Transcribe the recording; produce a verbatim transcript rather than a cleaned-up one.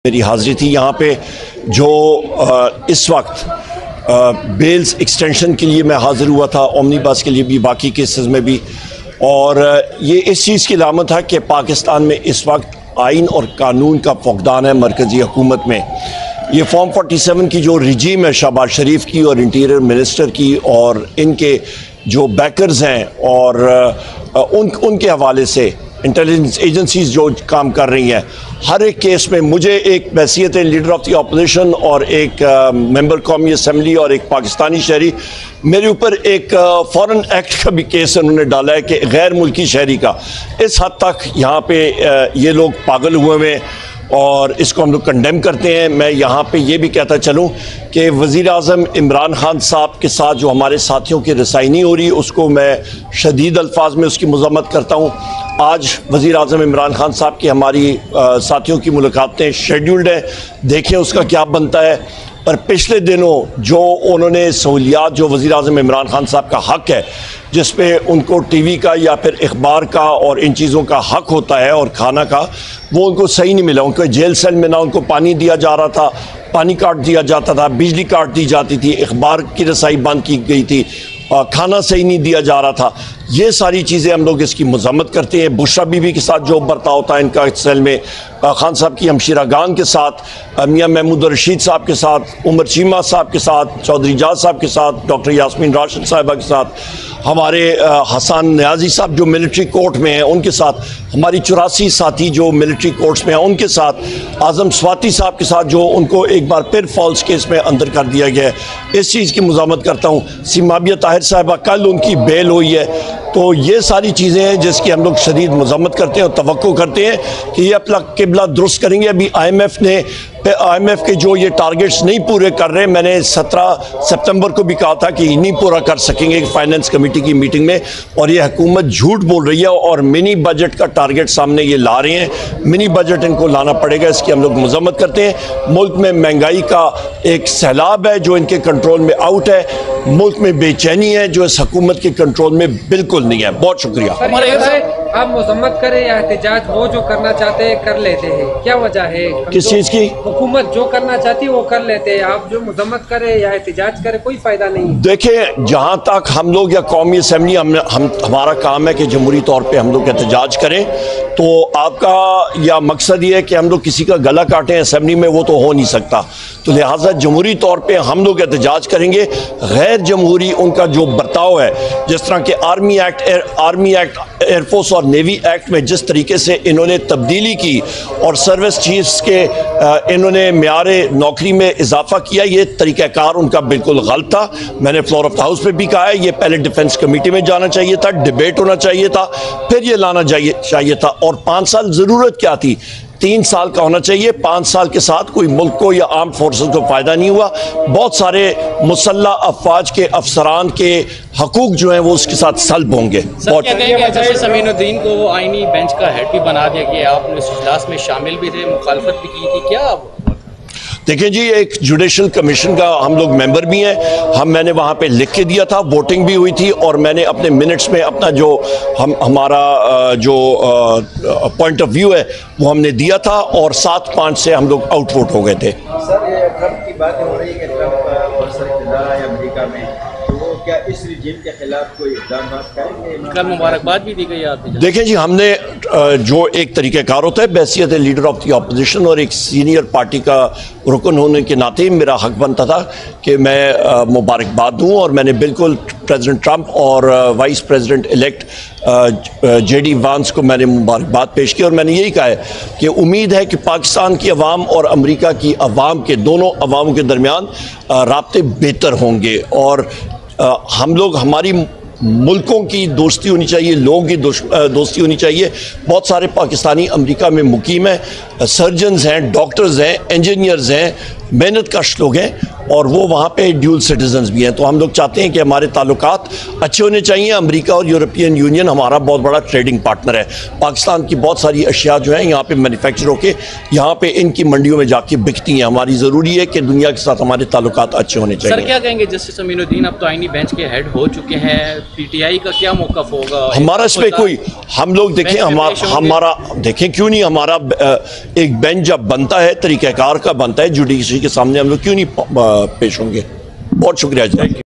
मेरी हाज़िरी थी यहाँ पे जो आ, इस वक्त बेल्स एक्सटेंशन के लिए मैं हाज़िर हुआ था, ओमनी बस के लिए भी, बाकी केसेस में भी। और ये इस चीज़ की अलामत है कि पाकिस्तान में इस वक्त आइन और कानून का फुकदान है मरकज़ी हुकूमत में। ये फॉर्म सैंतालीस की जो रिजीम है शहबाज शरीफ की और इंटीरियर मिनिस्टर की और इनके जो बैकर्स हैं और उन उनके हवाले से इंटेलिजेंस एजेंसीज जो काम कर रही हैं, हर एक केस में मुझे एक हैसियत लीडर ऑफ द अपोजिशन और एक मेंबर कौमी असम्बली और एक पाकिस्तानी शहरी, मेरे ऊपर एक फॉरेन एक्ट का भी केस उन्होंने डाला है कि गैर मुल्की शहरी का। इस हद तक यहाँ पे ये लोग पागल हुए हुए और इसको हम लोग कंडेम करते हैं। मैं यहाँ पे ये भी कहता चलूँ कि वज़ीर आज़म इमरान खान साहब के साथ जो हमारे साथियों की रसाई नहीं हो रही, उसको मैं शदीद अल्फाज में उसकी मज़म्मत करता हूँ। आज वज़ीर आज़म इमरान खान साहब की हमारी आ, साथियों की मुलाकातें शेड्यूल्ड हैं, देखें उसका क्या बनता है। पर पिछले दिनों जो उन्होंने सहूलियात जो वज़ीर आज़म इमरान खान साहब का हक़ है, जिस पे उनको टीवी का या फिर अखबार का और इन चीज़ों का हक़ होता है और खाना का, वो उनको सही नहीं मिला। उनको जेल सेल में ना उनको पानी दिया जा रहा था, पानी काट दिया जाता था, बिजली काट दी जाती थी, अखबार की रसाई बंद की गई थी, खाना सही नहीं दिया जा रहा था। ये सारी चीज़ें हम लोग इसकी मज़म्मत करते हैं। बुशरा बीबी के साथ जो बर्ताव होता है इनका सेल में, खान साहब की हमशीरा गान के साथ, मियाँ महमूद रशीद साहब के साथ, उमर चीमा साहब के साथ, चौधरी जाज साहब के साथ, डॉक्टर यास्मीन राशिद साहिबा के साथ, हमारे हसन न्याजी साहब जो मिलिट्री कोर्ट में हैं उनके साथ, हमारी चौरासी साथी जो मिलिट्री कोर्ट्स में हैं उनके साथ, आज़म स्वाति साहब के साथ जो उनको एक बार फिर फॉल्स केस में अंदर कर दिया गया है, इस चीज़ की मज़ामत करता हूँ। सीमाबिया ताहिर साहिबा कल उनकी बेल हुई है। तो ये सारी चीज़ें हैं जिसकी हम लोग शदीद मज़म्मत करते हैं और तवक्को करते हैं कि ये अपना किबला दुरुस्त करेंगे। अभी आई एम एफ ने आई एम एफ के जो ये टारगेट्स नहीं पूरे कर रहे, मैंने सत्रह सितंबर को भी कहा था कि नहीं पूरा कर सकेंगे फाइनेंस कमेटी की मीटिंग में, और ये हुकूमत झूठ बोल रही है और मिनी बजट का टारगेट सामने ये ला रहे हैं। मिनी बजट इनको लाना पड़ेगा, इसकी हम लोग मज़म्मत करते हैं। मुल्क में महंगाई का एक सैलाब है जो इनके कंट्रोल में आउट है, मुल्क में बेचैनी है जो इस हुकूमत के कंट्रोल में बिल्कुल नहीं है। बहुत शुक्रिया। आप मजम्मत करें या एहतजाज, वो जो करना चाहते हैं कर लेते हैं, क्या वजह है? किस चीज़ की? हुकूमत जो करना चाहती है वो कर लेते हैं, आप जो मजम्मत करें या एहतजाज करें कोई फायदा नहीं। देखें, जहाँ तक हम लोग या कौमी असम्बली हम, हम हमारा काम है कि जमहूरी तौर पे हम लोग एहतजाज करें, तो आपका या मकसद ये है कि हम लोग किसी का गला काटें असम्बली में, वो तो हो नहीं सकता। तो लिहाजा जमहूरी तौर पे हम लोग एहतजाज करेंगे। गैर जमहूरी उनका जो बर्ताव है, जिस तरह के army act army act air force और नेवी एक्ट में जिस तरीके से इन्होंने तब्दीली की और सर्विस चीफ्स के इन्होंने म्यारे नौकरी में इजाफा किया, ये तरीक़ाकार उनका बिल्कुल गलत था। मैंने फ्लोर ऑफ द हाउस पे भी कहा है, ये पहले डिफेंस कमेटी में जाना चाहिए था, डिबेट होना चाहिए था, फिर ये लाना चाहिए चाहिए था। और पाँच साल ज़रूरत क्या थी? तीन साल का होना चाहिए। पाँच साल के साथ कोई मुल्क को या आर्म फोर्सेस को फ़ायदा नहीं हुआ। बहुत सारे मुसल्ला अफवाज के अफसरान के हकूक जो हैं वो उसके साथ सल्ब होंगे। बहुत जस्टिस अमीनुद्दीन को वो आईनी बेंच का हेड भी बना दिया गया, आपने इस इजलास में शामिल भी थे, मुखालफत भी की थी, क्या? देखें जी, एक जुडिशल कमीशन का हम लोग मेंबर भी हैं। हम मैंने वहाँ पे लिख के दिया था, वोटिंग भी हुई थी और मैंने अपने मिनट्स में अपना जो हम हमारा जो पॉइंट ऑफ व्यू है वो हमने दिया था और सात पाँच से हम लोग आउट वोट हो गए थे। सर, ये ट्रंप की बातें हो रही है कि ट्रंप बरसर है अमेरिका में, तो वो क्या इस रिजीम के खिलाफ कोई इक़दाम करेंगे? कल मुबारकबाद भी दी गई आपने। देखें जी, हमने जो एक तरीक़ाकार होता है बहसियत लीडर ऑफ द अपोजिशन और एक सीनियर पार्टी का रुकन होने के नाते मेरा हक बनता था कि मैं मुबारकबाद दूँ, और मैंने बिल्कुल प्रेसिडेंट ट्रंप और vice president elect J D Vance को मैंने मुबारकबाद पेश की। और मैंने यही कहा है कि उम्मीद है कि पाकिस्तान की अवाम और अमेरिका की अवाम के दोनों अवामों के दरमियान राब्ते बेहतर होंगे और आ, हम लोग हमारी मुल्कों की दोस्ती होनी चाहिए, लोगों की दोस्ती होनी चाहिए। बहुत सारे पाकिस्तानी अमेरिका में मुकीम हैं, सर्जन्स हैं, डॉक्टर्स हैं, इंजीनियर्स हैं, मेहनत कश लोग हैं। और वो वहाँ पे ड्यूल सिटीजन्स भी हैं। तो हम लोग चाहते हैं कि हमारे ताल्लुकात अच्छे होने चाहिए। अमेरिका और यूरोपियन यूनियन हमारा बहुत बड़ा ट्रेडिंग पार्टनर है। पाकिस्तान की बहुत सारी अशिया जो हैं यहाँ पे मैन्युफैक्चर होके यहाँ पे इनकी मंडियों में जाके बिकती हैं। हमारी ज़रूरी है कि दुनिया के साथ हमारे ताल्लुकात अच्छे होने चाहिए। सर क्या कहेंगे जस्टिस अमीनुद्दीन अब तो आईनी बेंच के हेड हो चुके हैं, पीटीआई का क्या मौक़िफ़ होगा? हमारा इस पर कोई हम लोग देखें हमारा हमारा देखें क्यों नहीं, हमारा एक बेंच जब बनता है तरीक़ाकार का बनता है, जुडिशरी के सामने हम लोग क्यों नहीं पेश होंगे। बहुत शुक्रिया जी।